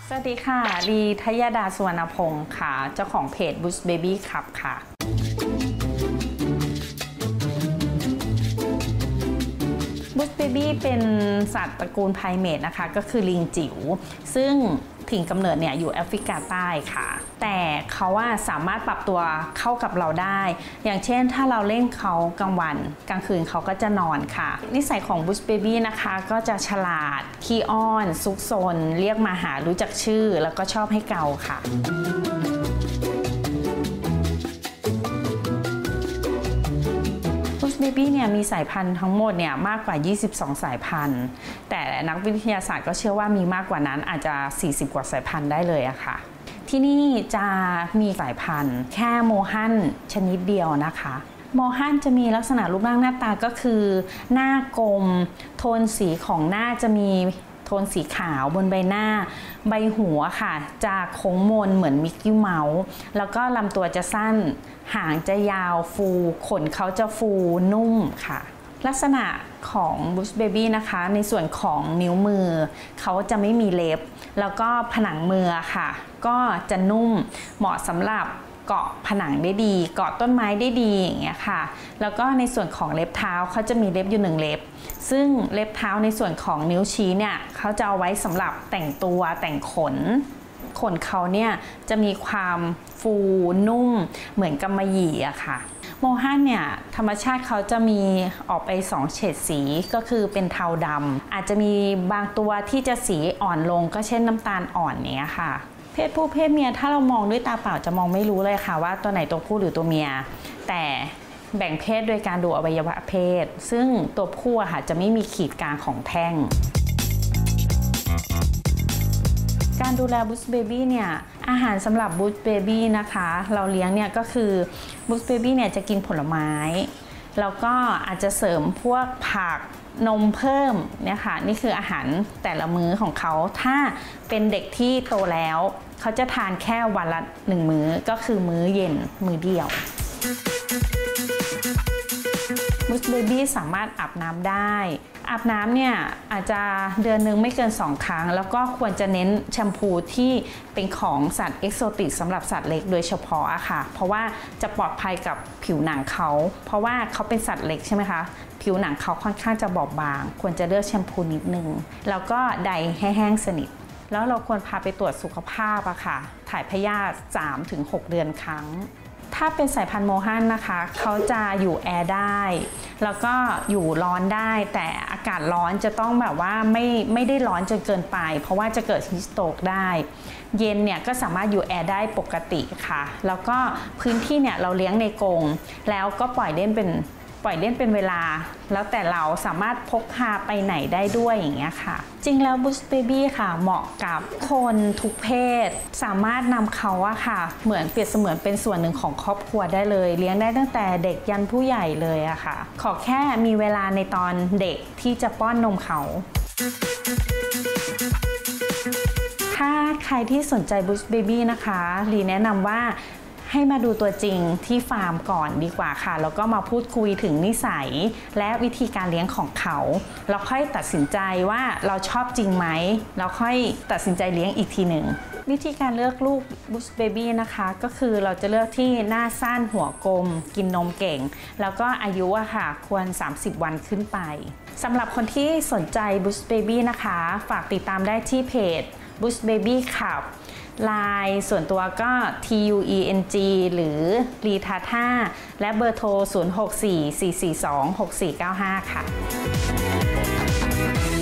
สวัสดีค่ะลีทยดาสุวรรณพงศ์ค่ะเจ้าของเพจ Bush Baby Club ค่ะBush Baby เป็นสัตว์ตระกูลไพรเมทนะคะก็คือลิงจิ๋วซึ่งถิ่นกำเนิดเนี่ยอยู่แอฟริกาใต้ค่ะแต่เขาว่าสามารถปรับตัวเข้ากับเราได้อย่างเช่นถ้าเราเล่นเขากลางวันกลางคืนเขาก็จะนอนค่ะนิสัยของ Bush Baby นะคะก็จะฉลาดขี้อ้อนซุกซนเรียกมาหารู้จักชื่อแล้วก็ชอบให้เกาค่ะBaby เนี่ยมีสายพันธุ์ทั้งหมดเนี่ยมากกว่า22สายพันธุ์แต่นักวิทยาศาสตร์ก็เชื่อว่ามีมากกว่านั้นอาจจะ40กว่าสายพันธุ์ได้เลยอะค่ะที่นี่จะมีสายพันธุ์แค่โมฮันชนิดเดียวนะคะโมฮันจะมีลักษณะรูปร่างหน้าตาก็คือหน้ากลมโทนสีของหน้าจะมีโทนสีขาวบนใบหน้าใบหัวค่ะจะโค้งมนเหมือนมิกกี้เมาส์แล้วก็ลำตัวจะสั้นหางจะยาวฟูขนเขาจะฟูนุ่มค่ะลักษณะของ Bush Baby นะคะในส่วนของนิ้วมือเขาจะไม่มีเล็บแล้วก็ผนังมือค่ะก็จะนุ่มเหมาะสำหรับเกาะผนังได้ดีเกาะต้นไม้ได้ดีอย่างเงี้ยค่ะแล้วก็ในส่วนของเล็บเท้าเขาจะมีเล็บอยู่1เล็บซึ่งเล็บเท้าในส่วนของนิ้วชี้เนี่ยเขาจะเอาไว้สำหรับแต่งตัวแต่งขนเขาเนี่ยจะมีความฟูนุ่มเหมือนกำมะหยี่อะค่ะโมฮันเนี่ยธรรมชาติเขาจะมีออกไป2เฉดสีก็คือเป็นเทาดำอาจจะมีบางตัวที่จะสีอ่อนลงก็เช่นน้ำตาลอ่อนเนี้ยค่ะเพศผู้เพศเมียถ้าเรามองด้วยตาเปล่าจะมองไม่รู้เลยค่ะว่าตัวไหนตัวผู้หรือตัวเมียแต่แบ่งเพศโดยการดูอวัยวะเพศซึ่งตัวผู้ค่ะจะไม่มีขีดกลางของแท่งการดูแล Bush Baby เนี่ยอาหารสำหรับ Bush Baby นะคะเราเลี้ยงเนี่ยก็คือ Bush Baby เนี่ยจะกินผลไม้แล้วก็อาจจะเสริมพวกผักนมเพิ่มเนี่ยค่ะนี่คืออาหารแต่ละมื้อของเขาถ้าเป็นเด็กที่โตแล้วเขาจะทานแค่วันละ1มื้อก็คือมื้อเย็นมื้อเดียวBush Baby สามารถอาบน้ำได้อาบน้ำเนี่ยอาจจะเดือนนึงไม่เกิน2ครั้งแล้วก็ควรจะเน้นแชมพูที่เป็นของสัตว์เอกโซติกสำหรับสัตว์เล็กโดยเฉพาะอะค่ะเพราะว่าจะปลอดภัยกับผิวหนังเขาเพราะว่าเขาเป็นสัตว์เล็กใช่ไหมคะผิวหนังเขาค่อนข้างจะบอบบางควรจะเลือกแชมพูนิดนึงแล้วก็ไดร์ให้แห้งสนิทแล้วเราควรพาไปตรวจสุขภาพอะค่ะถ่ายพยาธิ 3-6 เดือนครั้งถ้าเป็นสายพันธุ์โมฮันนะคะเขาจะอยู่แอร์ได้แล้วก็อยู่ร้อนได้แต่อากาศร้อนจะต้องแบบว่าไม่ได้ร้อนจนเกินไปเพราะว่าจะเกิดฮีทสโตรกได้เย็นเนี่ยก็สามารถอยู่แอร์ได้ปกติค่ะแล้วก็พื้นที่เนี่ยเราเลี้ยงในกรงแล้วก็ปล่อยเล่นเป็นเวลาแล้วแต่เราสามารถพกพาไปไหนได้ด้วยอย่างเงี้ยค่ะจริงแล้ว Bush Baby ค่ะเหมาะกับคนทุกเพศสามารถนำเขาอะค่ะเหมือนเปรียบเสมือนเป็นส่วนหนึ่งของครอบครัวได้เลยเลี้ยงได้ตั้งแต่เด็กยันผู้ใหญ่เลยอะค่ะขอแค่มีเวลาในตอนเด็กที่จะป้อนนมเขาถ้าใครที่สนใจ Bush Baby นะคะลีแนะนำว่าให้มาดูตัวจริงที่ฟาร์มก่อนดีกว่าค่ะแล้วก็มาพูดคุยถึงนิสัยและวิธีการเลี้ยงของเขาแล้วค่อยตัดสินใจว่าเราชอบจริงไหมแล้วค่อยตัดสินใจเลี้ยงอีกทีหนึ่งวิธีการเลือกลูก Bush Baby นะคะก็คือเราจะเลือกที่หน้าสั้นหัวกลมกินนมเก่งแล้วก็อายุอะค่ะควร30วันขึ้นไปสำหรับคนที่สนใจ Bush Baby นะคะฝากติดตามได้ที่เพจ Bush Baby Clubไลน์ส่วนตัวก็ TUENG หรือลีทาท่าและเบอร์โทร 0644426495 ค่ะ